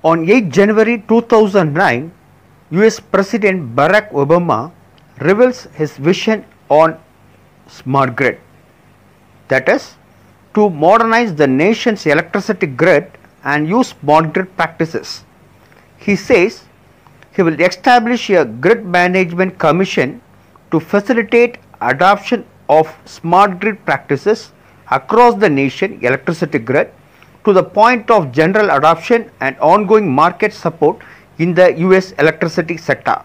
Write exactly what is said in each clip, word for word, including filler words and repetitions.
On eighth January two thousand nine, U S President Barack Obama reveals his vision on smart grid, that is, to modernize the nation's electricity grid and use smart grid practices. He says he will establish a grid management commission to facilitate adoption of smart grid practices across the nation electricity grid to the point of general adoption and ongoing market support in the U S electricity sector.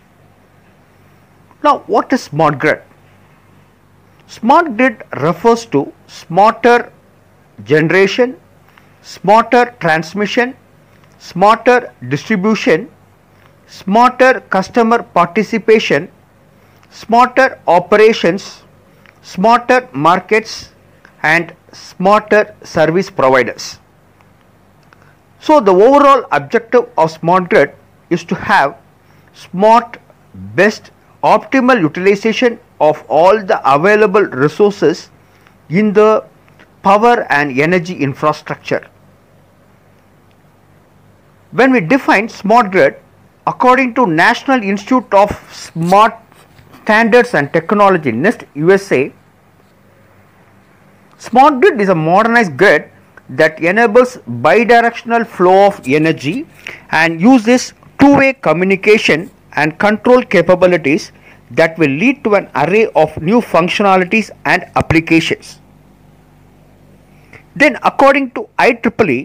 Now, what is smart grid? Smart grid refers to smarter generation, smarter transmission, smarter distribution, smarter customer participation, smarter operations, smarter markets, and smarter service providers. So, the overall objective of smart grid is to have smart, best, optimal utilization of all the available resources in the power and energy infrastructure. When we define smart grid, according to National Institute of Smart Standards and Technology, NIST U S A, smart grid is a modernized grid that enables bidirectional flow of energy and uses two-way communication and control capabilities that will lead to an array of new functionalities and applications. Then, according to I triple E,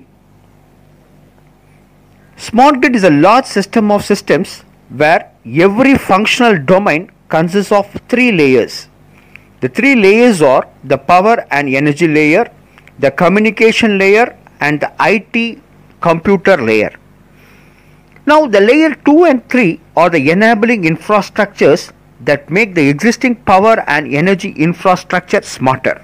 smart grid is a large system of systems where every functional domain consists of three layers. The three layers are the power and energy layer, the communication layer, and the I T computer layer. Now, the layer two and three are the enabling infrastructures that make the existing power and energy infrastructure smarter.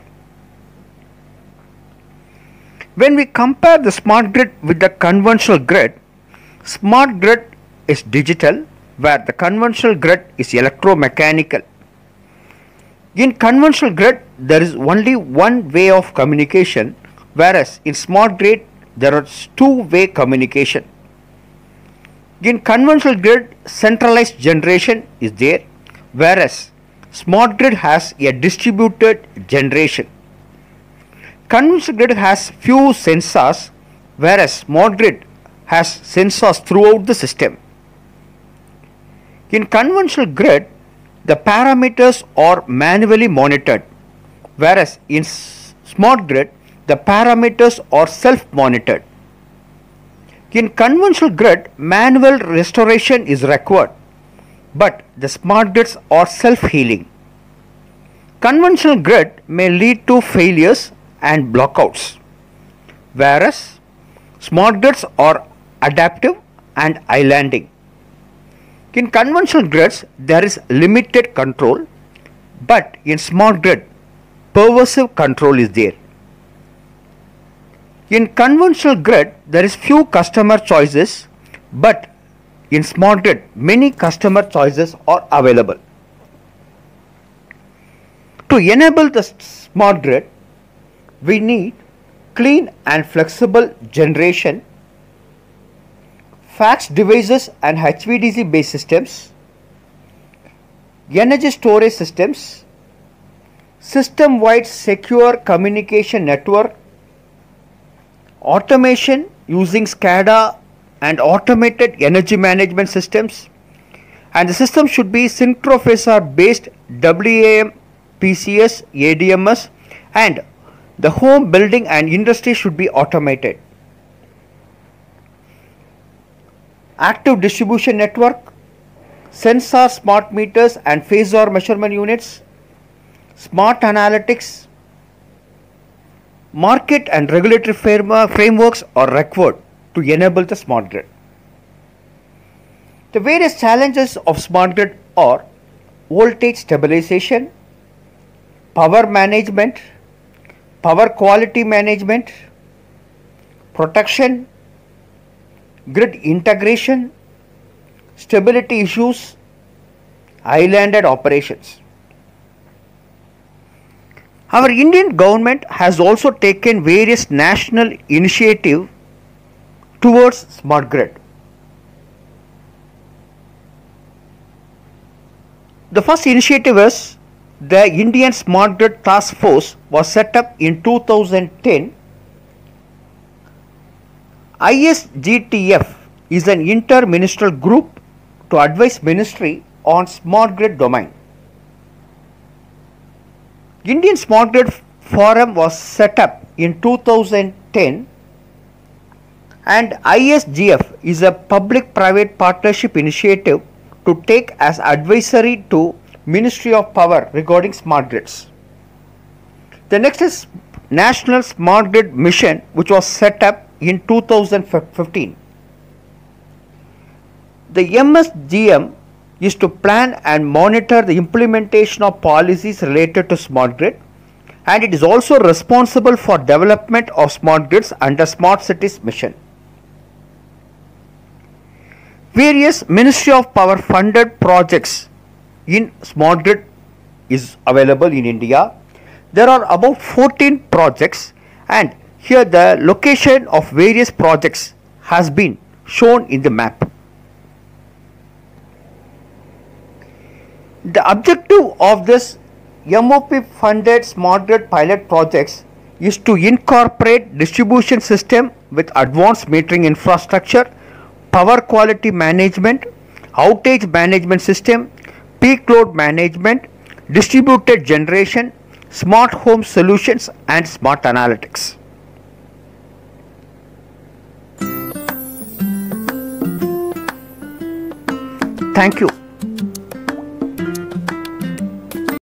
When we compare the smart grid with the conventional grid, smart grid is digital, where the conventional grid is electromechanical. In conventional grid, there is only one way of communication, whereas in smart grid, there is two-way communication. In conventional grid, centralized generation is there, whereas smart grid has a distributed generation. Conventional grid has few sensors, whereas smart grid has sensors throughout the system. In conventional grid, the parameters are manually monitored, whereas in smart grid, the parameters are self-monitored. In conventional grid, manual restoration is required, but the smart grids are self-healing. Conventional grid may lead to failures and blockouts, whereas smart grids are adaptive and islanding. In conventional grids, there is limited control, but in smart grid, pervasive control is there. In conventional grid, there is few customer choices, but in smart grid, many customer choices are available. To enable the smart grid, we need clean and flexible generation, fax devices and H V D C based systems, energy storage systems, system-wide secure communication network, automation using SCADA and automated energy management systems, and the system should be synchrophasor based W A M, P C S, A D M S, and the home, building and industry should be automated. Active distribution network, sensor smart meters and phasor measurement units, smart analytics, market and regulatory frameworks are required to enable the smart grid. The various challenges of smart grid are voltage stabilization, power management, power quality management, protection, grid integration, stability issues, islanded operations. Our Indian government has also taken various national initiatives towards smart grid. The first initiative is the Indian Smart Grid Task Force was set up in two thousand ten. I S G T F is an inter-ministerial group to advise ministry on smart grid domain. Indian Smart Grid Forum was set up in two thousand ten, and I S G F is a public-private partnership initiative to take as advisory to Ministry of Power regarding smart grids. The next is National Smart Grid Mission, which was set up in two thousand fifteen. The M S G M is to plan and monitor the implementation of policies related to smart grid, and it is also responsible for development of smart grids under Smart Cities Mission. Various Ministry of Power funded projects in smart grid is available in India. There are about fourteen projects, and here the location of various projects has been shown in the map. The objective of this M O P funded smart grid pilot projects is to incorporate distribution system with advanced metering infrastructure, power quality management, outage management system, peak load management, distributed generation, smart home solutions, and smart analytics. Thank you.